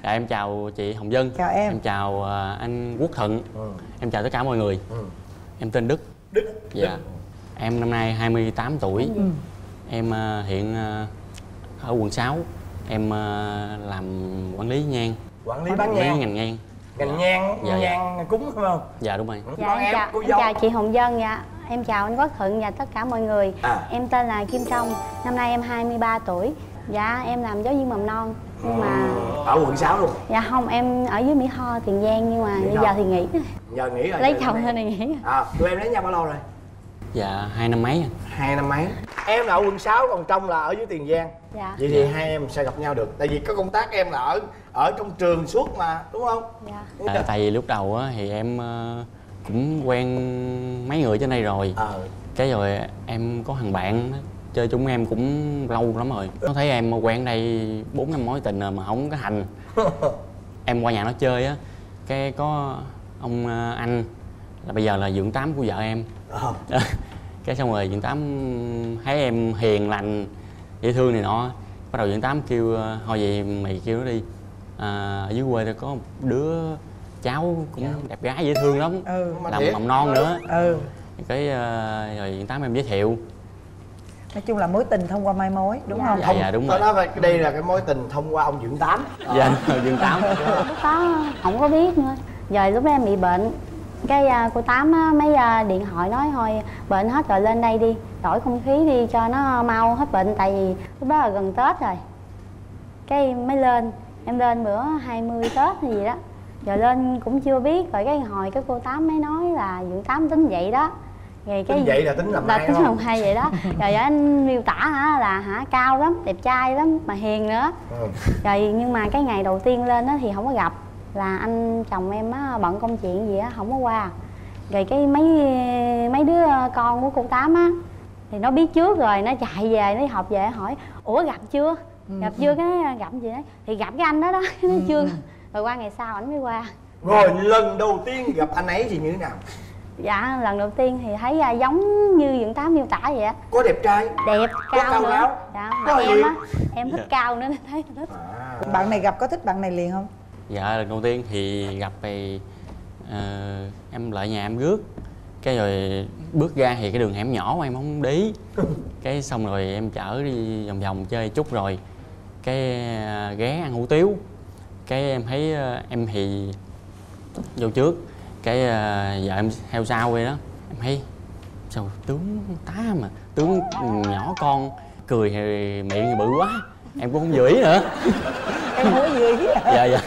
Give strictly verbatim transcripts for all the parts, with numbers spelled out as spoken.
Dạ, em chào chị Hồng Vân. Chào em. Em chào uh, anh Quốc Thuận. Ừ. Em chào tất cả mọi người. Ừ. Em tên Đức. Đức. Dạ. Đức. Em năm nay hai mươi tám tuổi. Ừ. Em uh, hiện uh, ở quận sáu. Em uh, làm quản lý nhang. Quản lý bán nhang. ngành nhang. Ngành dạ. nhang, dạ, nhang dạ. cúng phải không? Dạ đúng rồi. Dạ, em, chào, em chào chị Hồng Vân. Dạ. Em chào anh Quốc Thuận và tất cả mọi người. À. Em tên là Kim Trong. Năm nay em hai mươi ba tuổi. Dạ, em làm giáo viên mầm non. Nhưng mà... Ở quận sáu luôn? Dạ không, em ở dưới Mỹ Tho, Tiền Giang. Nhưng mà Mỹ bây giờ thì nghỉ. Giờ nghỉ rồi. Lấy chồng thôi này nghỉ. À, tụi em lấy nhau bao lâu rồi? Dạ, hai năm mấy. Hai năm mấy. Em là ở quận sáu, còn Trong là ở dưới Tiền Giang. Dạ. Vậy thì dạ. hai em sẽ gặp nhau được. Tại vì có công tác em là ở ở trong trường suốt mà, đúng không? Dạ. À, tại vì lúc đầu á, thì em uh, cũng quen mấy người trên đây rồi. Ờ. Cái rồi em có thằng bạn chơi chung em cũng lâu lắm rồi. Nó thấy em quen đây bốn năm mối tình rồi mà không có hành. Em qua nhà nó chơi á, cái có ông anh là bây giờ là dượng tám của vợ em. Ờ. Cái xong rồi dượng tám thấy em hiền lành dễ thương này nọ, bắt đầu dượng tám kêu thôi vậy mày kêu nó đi, à, ở dưới quê tôi có một đứa cháu cũng dạ. đẹp gái dễ thương lắm. Ừ. Làm mầm non nữa. Ừ. Cái uh, rồi dượng tám em giới thiệu. Nói chung là mối tình thông qua mai mối, đúng dạ. không? Dạ, dạ đúng rồi. Đó phải đây là cái mối tình thông qua ông dượng tám. Dạ, dượng tám. Lúc đó không có biết nữa. Giờ lúc đó em bị bệnh. Cái uh, cô Tám á, mấy uh, điện thoại nói thôi bệnh hết rồi lên đây đi, đổi không khí đi cho nó mau hết bệnh. Tại vì lúc đó là gần Tết rồi. Cái mới lên, em lên bữa hai mươi Tết hay gì đó. Giờ lên cũng chưa biết, rồi cái hồi cái cô Tám mới nói là dượng tám tính vậy đó. Rồi cái tính vậy là tính làm là hai tính không? làm hai vậy đó. Rồi anh miêu tả hả là hả cao lắm, đẹp trai lắm mà hiền nữa. Ừ. Rồi nhưng mà cái ngày đầu tiên lên đó thì không có gặp, là anh chồng em á bận công chuyện gì á không có qua. Rồi cái mấy mấy đứa con của cô Tám á thì nó biết trước rồi, nó chạy về nó học về hỏi ủa gặp chưa, ừ. gặp chưa, cái gặp gì đấy thì gặp cái anh đó đó. Nó ừ. chưa. Rồi qua ngày sau ảnh mới qua. Rồi lần đầu tiên gặp anh ấy thì như thế nào? Dạ lần đầu tiên thì thấy à, giống như dượng tám miêu tả vậy á. Có đẹp trai? Đẹp, có cao, cao nữa. Áo? Dạ, mà em á, em thích cao nữa nên thấy thích. À. Bạn này gặp có thích bạn này liền không? Dạ lần đầu tiên thì gặp thì uh, em lại nhà em rước. Cái rồi bước ra thì cái đường hẻm nhỏ mà em không để ý. Cái xong rồi em chở đi vòng vòng chơi chút rồi cái uh, ghé ăn hủ tiếu. Cái em thấy uh, em thì vô trước, cái uh, vợ em theo sau vậy đó. Em thấy sao tướng tá mà tướng nhỏ con, cười thì miệng thì bự quá, em cũng không vừa ý nữa. Em không có vừa ý à? Dạ dạ.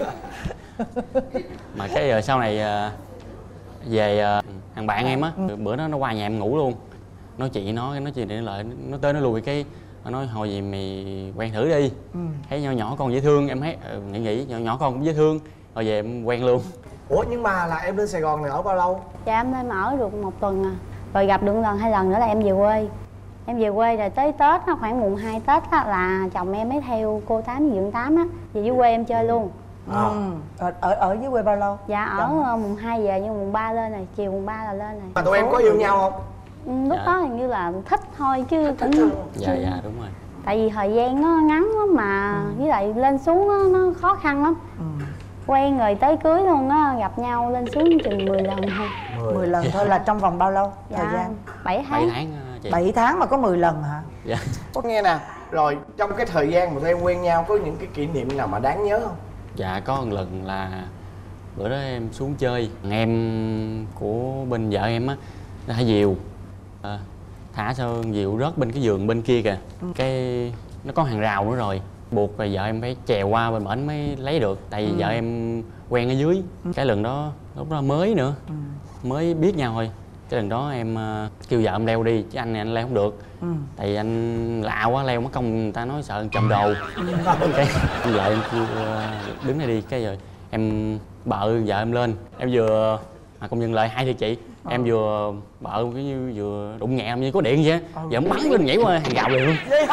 Mà cái rồi sau này uh, về uh, thằng bạn em á, ừ. bữa đó nó qua nhà em ngủ luôn, nói chị nó nói chuyện điện lại, nó tới nó lùi cái nó nói hồi gì mày quen thử đi. Ừ. Thấy nhỏ nhỏ con dễ thương, em thấy uh, nghĩ nghĩ nhỏ nhỏ con cũng dễ thương, rồi về em quen luôn. Ủa nhưng mà là em lên Sài Gòn này ở bao lâu? Dạ em lên ở được một tuần à. Rồi gặp được lần hai lần nữa là em về quê. Em về quê rồi tới Tết á, khoảng mùng hai Tết á, là chồng em mới theo cô Tám dượng tám á về dưới quê em chơi luôn. À. Ừ. Ở, ở ở dưới quê bao lâu? Dạ ở Đồng. mùng hai về nhưng mùng ba lên rồi, chiều mùng ba là lên rồi. Mà tụi em có yêu nhau không? Ừ, lúc dạ. đó hình như là thích thôi chứ cũng dạ dạ đúng rồi. Tại vì thời gian nó ngắn lắm mà ừ. với lại lên xuống nó, nó khó khăn lắm. Ừ. Quen rồi tới cưới luôn á, gặp nhau lên xuống chừng mười lần thôi. mười lần thôi là trong vòng bao lâu? Dạ, thời gian bảy tháng. bảy tháng chị. bảy tháng mà có mười lần hả? Dạ. Có nghe nè, rồi trong cái thời gian mà tụi em quen nhau có những cái kỷ niệm nào mà đáng nhớ không? Dạ có một lần là bữa đó em xuống chơi, em của bên vợ em á nó thả diều, à, thả sao diều rớt bên cái giường bên kia kìa. Ừ. Cái nó có hàng rào nữa rồi, buộc rồi vợ em phải trèo qua bên bển mới lấy được, tại vì ừ. vợ em quen ở dưới. Ừ. Cái lần đó lúc đó mới nữa, ừ. mới biết nhau thôi. Cái lần đó em uh, kêu vợ em leo đi chứ anh này anh leo không được. Ừ. Tại vì anh lạ quá, leo mất công người ta nói sợ trộm đồ. Cái vợ em kêu uh, đứng đây đi, cái rồi em bợ vợ em lên, em vừa mà công nhận lại hay thiệt chị. Ờ. Em vừa bợ cái như vừa đụng nhẹ như có điện vậy á. Ờ. Giờ em bắn lên nhảy qua hàng rào liền luôn.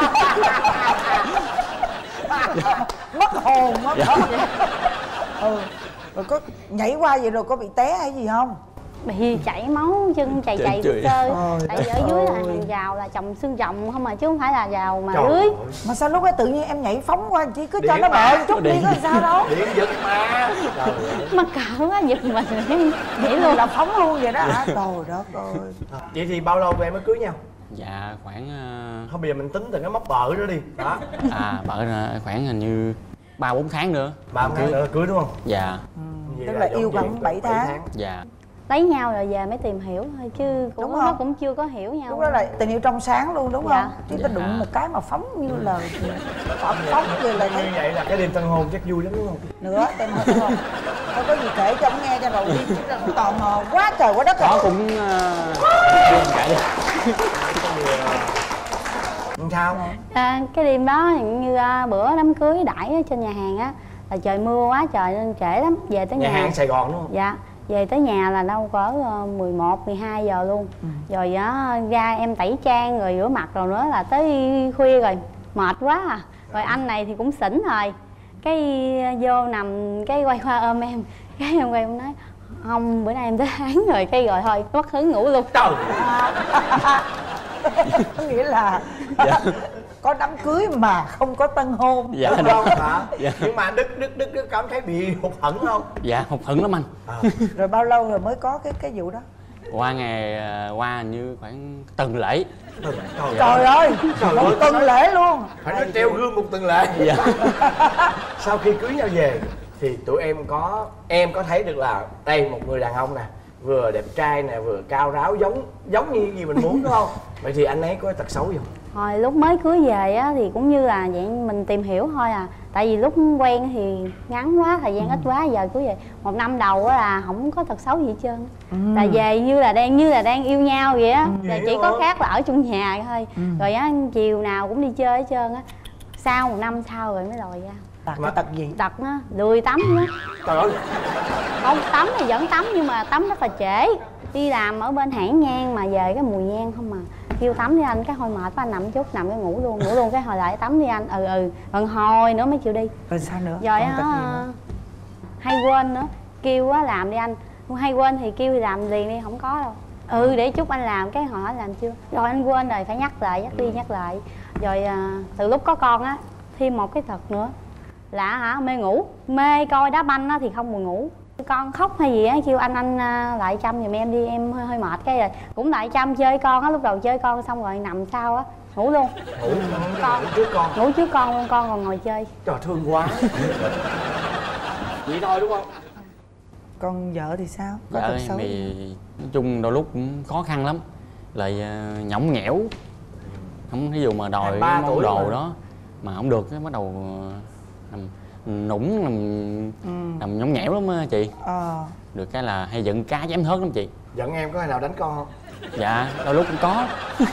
Mất hồn mất. Dạ. Ừ. Rồi có nhảy qua vậy rồi có bị té hay gì không? bị chảy máu chân chày Trời chày trời. cơ. Ôi Tại vì đất ở dưới là ơi. hàng rào là trồng xương rồng không mà chứ không phải là rào mà Trời dưới. ơi. Mà sao lúc đó tự nhiên em nhảy phóng qua chị cứ cho Điện nó mà. bền chút đi Điện. có sao đâu. Điện giật mà. Trời ơi. Mắc cỡ quá giật mình nhảy Vậy luôn. là phóng luôn vậy đó hả? Trời đất ơi. Vậy thì bao lâu tụi em mới cưới nhau? Dạ khoảng ờ, Thôi bây giờ mình tính từ cái mốc bợ đó đi. Đó. à bợ là khoảng hình như ba bốn tháng nữa. Ba tháng nữa là cưới đúng không? Dạ. Vậy Tức là giống yêu vậy, khoảng bảy tháng. Dạ. Lấy nhau rồi về mới tìm hiểu thôi chứ cũng Đúng nó không? cũng chưa có hiểu nhau. Lúc đó là tình yêu trong sáng luôn đúng Dạ. không? Chứ ta Dạ. đụng một cái mà phóng như là phóng phóng vậy là Như thấy vậy là cái đêm tân hôn chắc vui lắm đúng không? nữa tên hơi không? Thôi có gì kể cho ông nghe cho rồi đi chứ là cũng tò mò quá trời quá đất Có rồi. cũng uh, kể đi. Làm sao? À, cái đêm đó như à, bữa đám cưới đãi ở trên nhà hàng á là trời mưa quá trời nên trễ lắm về tới Nhà nhà. hàng Sài Gòn đúng không? Dạ, về tới nhà là đâu cỡ uh, mười một, mười hai giờ luôn. Ừ. Rồi á ra em tẩy trang rồi rửa mặt rồi nữa là tới khuya rồi, mệt quá à. Rồi anh này thì cũng xỉn rồi. Cái vô nằm cái quay qua ôm em. Cái em quay em nói không bữa nay em tới tháng rồi cái rồi thôi mất hứng ngủ luôn. Trời. Có nghĩa là Dạ. có đám cưới mà không có tân hôn. Dạ. Đúng không hả? Dạ. Nhưng mà Đức Đức Đức Đức cảm thấy bị hụt hẫng không? Dạ hụt hẫng lắm anh. À. Rồi bao lâu rồi mới có cái cái vụ đó? Qua ngày ờ, qua hình như khoảng tuần lễ. Trời, Trời ơi, Trời một ơi, tuần nói- lễ luôn. phải nói treo gương một tuần lễ. Dạ. Sau khi cưới nhau về thì tụi em có em có thấy được là đây một người đàn ông nè, vừa đẹp trai nè, vừa cao ráo giống giống như gì mình muốn đúng không? Vậy thì anh ấy có cái tật xấu gì không? Hồi lúc mới cưới về á thì cũng như là vậy mình tìm hiểu thôi à. Tại vì lúc quen thì ngắn quá, thời gian ít quá, giờ cưới về một năm đầu á là không có tật xấu gì hết trơn. Ừ. Là về như là đang như là đang yêu nhau vậy á. Ừ. Là Vậy chỉ hả? có khác là ở chung nhà thôi. Ừ. Rồi á chiều nào cũng đi chơi hết trơn á. Sau một năm sau rồi mới lòi ra. Là Mà- cái tật gì? Tật á, lười tắm á. Trời ơi. Không, tắm thì vẫn tắm nhưng mà tắm rất là trễ. Đi làm ở bên hãng nhang mà về cái mùi nhang không mà. Kêu tắm đi anh, cái hồi mệt quá anh nằm chút, nằm cái ngủ luôn, ngủ luôn cái hồi lại tắm đi anh, ừ ừ, còn hồi nữa mới chịu đi. Rồi sao nữa? Rồi Còn tật gì á, nữa? hay quên nữa, kêu á làm đi anh, hay quên thì kêu thì làm liền đi, không có đâu. Ừ để chút anh làm, cái hỏi anh làm chưa, rồi anh quên rồi phải nhắc lại, nhắc đi nhắc lại. Rồi à, từ lúc có con á, thêm một cái tật nữa là hả mê ngủ, mê coi đá banh á thì không buồn ngủ. Con khóc hay gì á kêu anh anh à, lại chăm giùm em đi, em hơi hơi mệt cái rồi cũng lại chăm chơi con á, lúc đầu chơi con xong rồi nằm sau á ngủ luôn, Ngủ Con. ngủ trước con. ngủ trước con luôn, con còn ngồi chơi. Trời thương quá. Vậy thôi đúng không? Con vợ thì sao? Có Dạ tật em xấu gì? thì nói chung đôi lúc cũng khó khăn lắm. Lại ờ, nhõng nhẽo. Không ví dụ mà đòi hai ba cái món tuổi đồ mà. đó mà không được cái bắt đầu ờ, nằm nũng nằm Ừ. nằm nhõng nhẽo lắm á chị. Ờ. Được cái là hay giận cá chém thớt lắm chị. Giận em có ngày nào đánh con không? Dạ đôi lúc cũng có.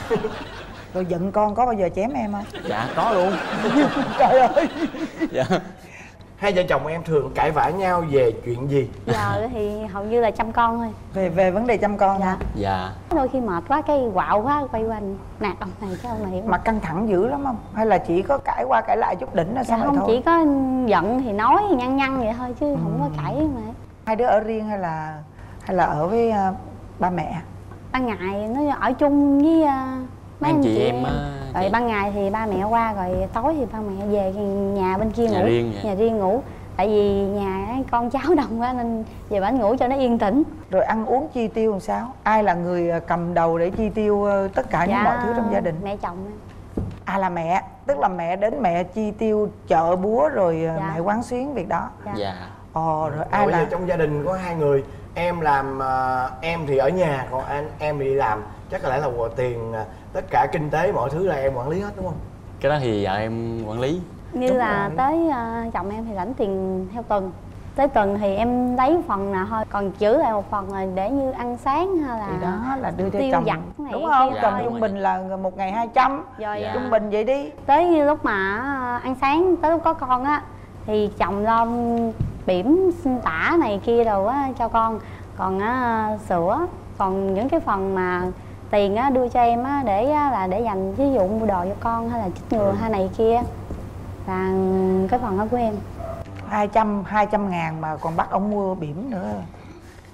Rồi giận con có bao giờ chém em không? Dạ có luôn. Trời ơi. Dạ. Hai vợ chồng em thường cãi vã nhau về chuyện gì? Giờ thì hầu như là chăm con thôi. Về về vấn đề chăm con Dạ. hả? Dạ. Đôi khi mệt quá cái quạo quá quay quanh nạt ông này cái ông này. Mà căng thẳng dữ lắm không? Hay là chỉ có cãi qua cãi lại chút đỉnh là Dạ xong rồi không, thôi? chỉ có giận thì nói nhăn nhăn vậy thôi chứ không có cãi mà. Hai đứa ở riêng hay là hay là ở với uh, ba mẹ? Ban ngày nó ở chung với uh, mấy Anh anh chị chị em em. á, Rồi chị. ban ngày thì ba mẹ qua, rồi tối thì ba mẹ về nhà bên kia Nhà ngủ. riêng vậy. Nhà riêng ngủ. Tại vì nhà ấy con cháu đông quá nên về bển ngủ cho nó yên tĩnh. Rồi ăn uống chi tiêu làm sao? Ai là người ờ, cầm đầu để chi tiêu ờ, tất cả những mọi thứ trong gia đình? Mẹ chồng em. À là mẹ, tức là mẹ đến mẹ chi tiêu chợ búa rồi ờ, Dạ. mẹ quán xuyến việc đó. Dạ. Dạ. Ồ rồi Rồi ai bây giờ là trong gia đình có hai người, em làm ờ, em thì ở nhà, còn anh em thì đi làm, chắc có lẽ là tiền ờ, tất cả kinh tế mọi thứ là em quản lý hết đúng không? Cái đó thì vợ em quản lý. Như Đúng là rồi. tới uh, chồng em thì lãnh tiền theo tuần. Tới tuần thì em lấy phần nào thôi, còn giữ lại một phần rồi để như ăn sáng hay là thì đó là đưa cho tiêu chồng vặt này đúng không? kia Chồng thôi. trung bình là một ngày hai trăm, rồi Dạ. à, trung bình vậy đi. tới như lúc mà à, ăn sáng, tới lúc có con á thì chồng lo bỉm tả này kia đồ á cho con, còn á sữa, còn những cái phần mà tiền á đưa cho em á để á, là để dành ví dụ mua đồ cho con hay là chích ngừa hay này kia là cái phần đó của em. Hai trăm, hai trăm ngàn mà còn bắt ông mua bỉm nữa.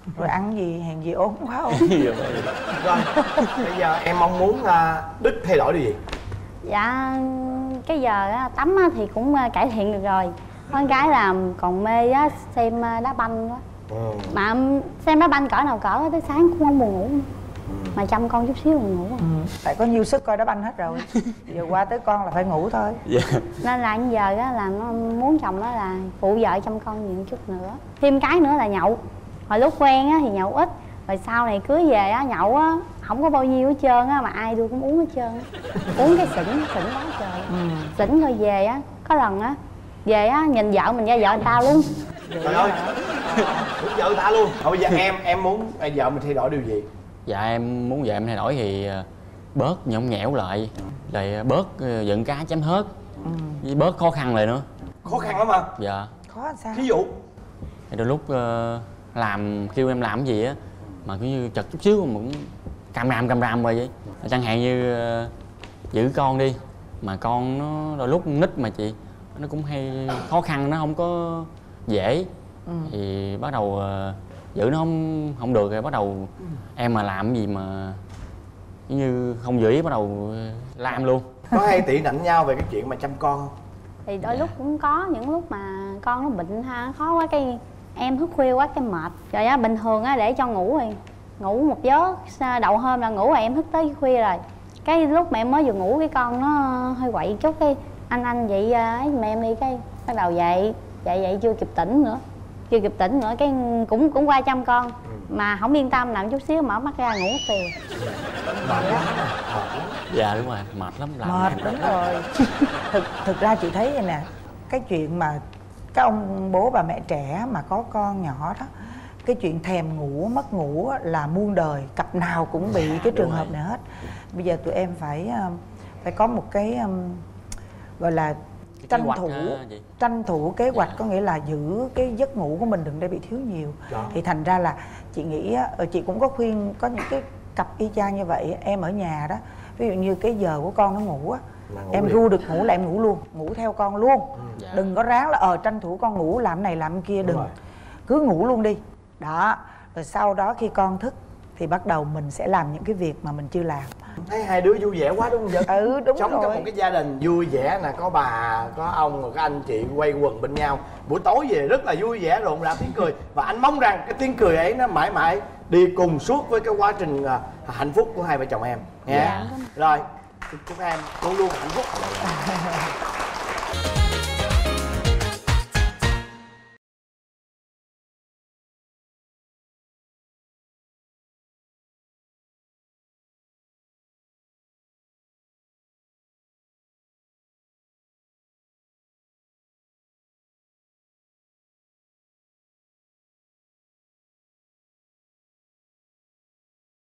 Rồi ăn gì hèn gì ốm quá ốm. Rồi bây giờ em mong muốn uh, Đức thay đổi điều gì? Dạ cái giờ á, tắm á, thì cũng uh, cải thiện được rồi. Có cái là còn mê á, xem uh, đá banh quá. Ừ. Mà um, xem đá banh cỡ nào cỡ tới sáng cũng không buồn ngủ. Ừ. Mà chăm con chút xíu buồn ngủ. Ừ. Tại có nhiều sức coi đá banh hết rồi. Giờ qua tới con là phải ngủ thôi. Yeah. Nên là giờ á, là nó muốn chồng đó là phụ vợ chăm con nhiều chút nữa. Thêm cái nữa là nhậu. Hồi lúc quen á, thì nhậu ít. Rồi sau này cưới về á, nhậu á không có bao nhiêu hết trơn á, mà ai đưa cũng uống hết trơn á. Uống cái xỉn, xỉn quá trời. Ừ. Xỉn rồi về á, có lần á về á nhìn vợ mình ra vợ người ta luôn. Trời ơi, muốn vợ người ta luôn. Thôi bây giờ em em muốn vợ mình thay đổi điều gì? Dạ em muốn vợ em thay đổi thì bớt nhõng nhẽo lại, rồi bớt giận cá chém hớt, ừ. với bớt khó khăn lại nữa. Khó khăn lắm hả? Dạ. Khó làm sao? Ví dụ? Thì đôi lúc uh, làm kêu em làm cái gì á mà cứ như chật chút xíu mà cũng càm ràm càm ràm rồi vậy. Chẳng hạn như uh, giữ con đi mà con nó đôi lúc nít mà chị, nó cũng hay khó khăn, nó không có dễ. Ừ. Thì bắt đầu uh, giữ nó không không được rồi bắt đầu ừ. em mà làm gì mà như không giữ bắt đầu la em luôn. Có hay tị nạnh nhau về cái chuyện mà chăm con không? Thì đôi lúc cũng có những lúc mà con nó bệnh ha, khó quá cái em thức khuya quá cái mệt. Rồi á bình thường á để cho ngủ rồi ngủ một giấc đầu hôm là ngủ rồi em thức tới khuya rồi. Cái lúc mà em mới vừa ngủ cái con nó hơi quậy chút cái anh anh vậy ấy mà em đi cái bắt đầu dậy dậy dậy chưa kịp tỉnh nữa chưa kịp tỉnh nữa cái cũng cũng qua chăm con mà không yên tâm làm chút xíu mở mắt ra ngủ mất tiêu. Mệt lắm. Dạ đúng rồi, mệt lắm làm mệt đúng rồi. thực thực ra chị thấy vậy nè, cái chuyện mà các ông bố bà mẹ trẻ mà có con nhỏ đó, cái chuyện thèm ngủ mất ngủ là muôn đời, cặp nào cũng bị cái trường hợp này hết. Bây giờ tụi em phải phải có một cái gọi là tranh thủ tranh thủ kế hoạch, có nghĩa là giữ cái giấc ngủ của mình đừng để bị thiếu nhiều. Đó. Thì thành ra là chị nghĩ chị cũng có khuyên có những cái cặp y chang như vậy, em ở nhà đó, ví dụ như cái giờ của con nó ngủ á, em ru được ngủ là em ngủ luôn, ngủ theo con luôn. Ừ. Dạ. Đừng có ráng là ờ tranh thủ con ngủ làm này làm kia, đừng, cứ ngủ luôn đi đó. Rồi sau đó khi con thức thì bắt đầu mình sẽ làm những cái việc mà mình chưa làm. Thấy hai đứa vui vẻ quá đúng không Dân? Ừ đúng Sống rồi. trong một cái gia đình vui vẻ nè, có bà, có ông, rồi có anh chị quay quần bên nhau. Buổi tối về rất là vui vẻ, rộn rã tiếng cười. Và anh mong rằng cái tiếng cười ấy nó mãi mãi đi cùng suốt với cái quá trình uh, hạnh phúc của hai vợ chồng em nha. Dạ. Rồi, chúc em luôn luôn hạnh phúc.